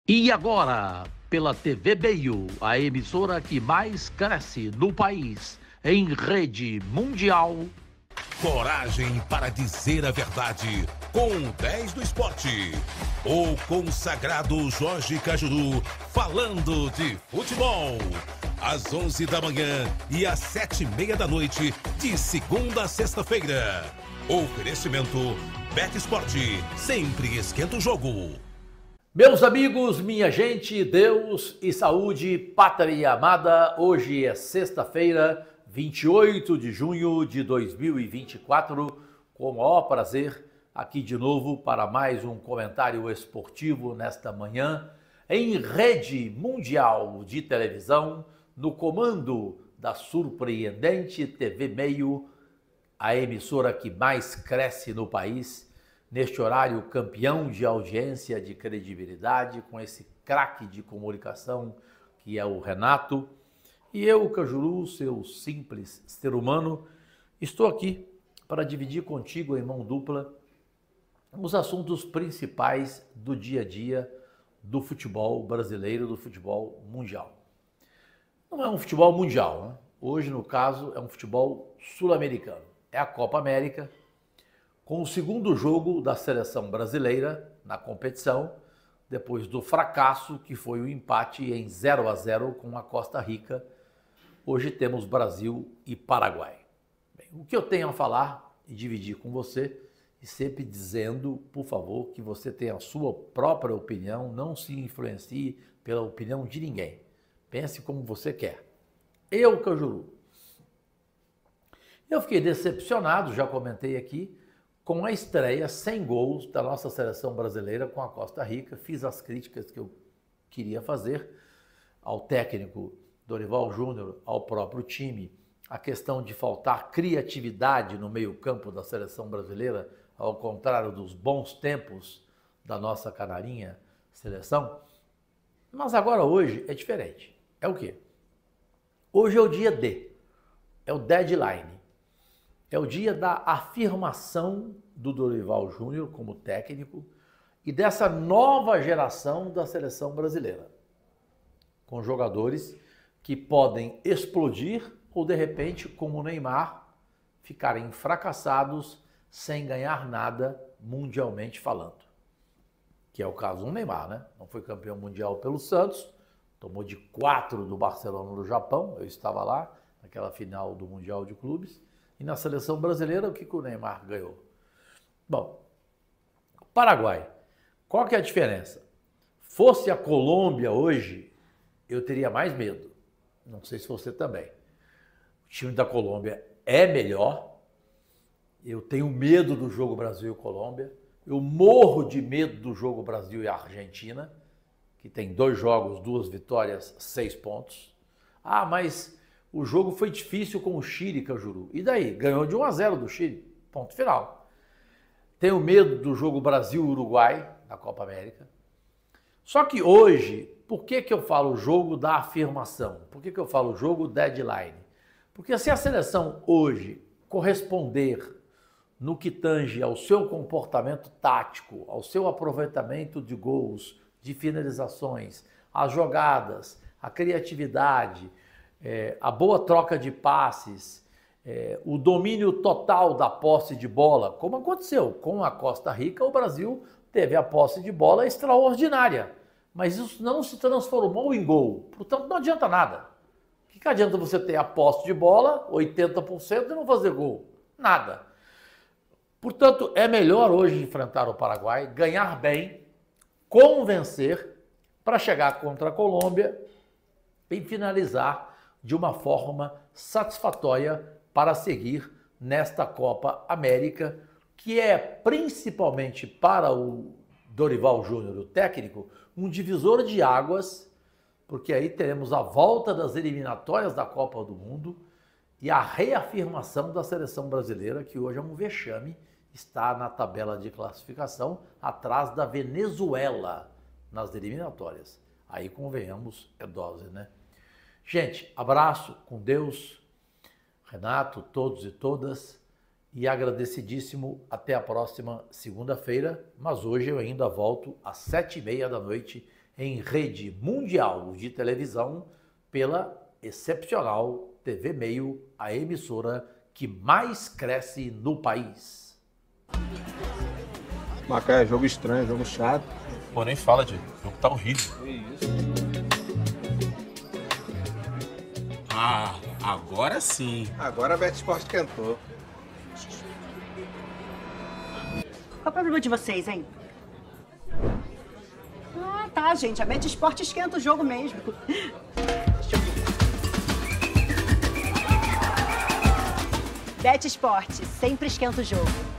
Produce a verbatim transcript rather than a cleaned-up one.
E agora, pela T V Meio, a emissora que mais cresce no país, em rede mundial. Coragem para dizer a verdade, com o dez do esporte. O consagrado Jorge Cajuru, falando de futebol. Às onze da manhã e às sete e meia da noite, de segunda a sexta-feira. Oferecimento Bet Esporte, sempre esquenta o jogo. Meus amigos, minha gente, Deus e saúde, pátria amada, hoje é sexta-feira, vinte e oito de junho de dois mil e vinte e quatro, com o maior prazer aqui de novo para mais um comentário esportivo nesta manhã, em rede mundial de televisão, no comando da surpreendente T V Meio, a emissora que mais cresce no país, neste horário campeão de audiência, de credibilidade, com esse craque de comunicação que é o Renato. E eu, Cajuru, seu simples ser humano, estou aqui para dividir contigo em mão dupla os assuntos principais do dia a dia do futebol brasileiro, do futebol mundial. Não é um futebol mundial, né? Hoje, no caso, é um futebol sul-americano. É a Copa América, com o segundo jogo da seleção brasileira na competição, depois do fracasso que foi o empate em zero a zero com a Costa Rica. Hoje temos Brasil e Paraguai. Bem, o que eu tenho a falar e dividir com você, e sempre dizendo, por favor, que você tenha a sua própria opinião, não se influencie pela opinião de ninguém. Pense como você quer. Eu, Cajuru, eu fiquei decepcionado, já comentei aqui, com a estreia sem gols da nossa seleção brasileira com a Costa Rica. Fiz as críticas que eu queria fazer ao técnico Dorival Júnior, ao próprio time, a questão de faltar criatividade no meio-campo da seleção brasileira, ao contrário dos bons tempos da nossa canarinha seleção. Mas agora, hoje, é diferente. É o quê? Hoje é o dia D, é o deadline. É o dia da afirmação do Dorival Júnior como técnico e dessa nova geração da seleção brasileira, com jogadores que podem explodir ou, de repente, como o Neymar, ficarem fracassados sem ganhar nada mundialmente falando. Que é o caso do Neymar, né? Não foi campeão mundial pelo Santos, tomou de quatro do Barcelona do Japão, eu estava lá naquela final do Mundial de Clubes. E na seleção brasileira, o que, que o Neymar ganhou? Bom, Paraguai, qual que é a diferença? Fosse a Colômbia hoje, eu teria mais medo. Não sei se você também. O time da Colômbia é melhor. Eu tenho medo do jogo Brasil e Colômbia. Eu morro de medo do jogo Brasil e Argentina, que tem dois jogos, duas vitórias, seis pontos. Ah, mas o jogo foi difícil com o Chile, Cajuru. E daí? Ganhou de um a zero do Chile. Ponto final. Tenho medo do jogo Brasil-Uruguai na Copa América. Só que hoje, por que que eu falo jogo da afirmação? Por que que eu falo jogo deadline? Porque se a seleção hoje corresponder no que tange ao seu comportamento tático, ao seu aproveitamento de gols, de finalizações, as jogadas, a criatividade, É, a boa troca de passes, é, o domínio total da posse de bola, como aconteceu com a Costa Rica, o Brasil teve a posse de bola extraordinária, mas isso não se transformou em gol, portanto não adianta nada. O que, que adianta você ter a posse de bola, oitenta por cento, e não fazer gol? Nada. Portanto, é melhor hoje enfrentar o Paraguai, ganhar bem, convencer, para chegar contra a Colômbia e finalizar de uma forma satisfatória para seguir nesta Copa América, que é principalmente para o Dorival Júnior, o técnico, um divisor de águas, porque aí teremos a volta das eliminatórias da Copa do Mundo e a reafirmação da seleção brasileira, que hoje é um vexame, está na tabela de classificação atrás da Venezuela nas eliminatórias. Aí, convenhamos, é dose, né? Gente, abraço, com Deus, Renato, todos e todas, e agradecidíssimo até a próxima segunda-feira, mas hoje eu ainda volto às sete e meia da noite em rede mundial de televisão pela excepcional T V Meio, a emissora que mais cresce no país. Macaé, jogo estranho, jogo chato. Pô, nem fala, Diego. O jogo tá horrível. Que isso? Ah, agora sim. Agora a Bet Sport cantou. Qual é o problema de vocês, hein? Ah, tá, gente. A Bet Sport esquenta o jogo mesmo. Deixa eu ver. Bet Sport sempre esquenta o jogo.